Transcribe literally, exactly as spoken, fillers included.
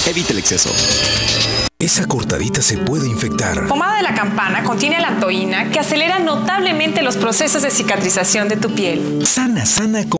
Evita el exceso. Esa cortadita se puede infectar. Pomada de la campana contiene alantoína que acelera notablemente los procesos de cicatrización de tu piel. Sana, sana.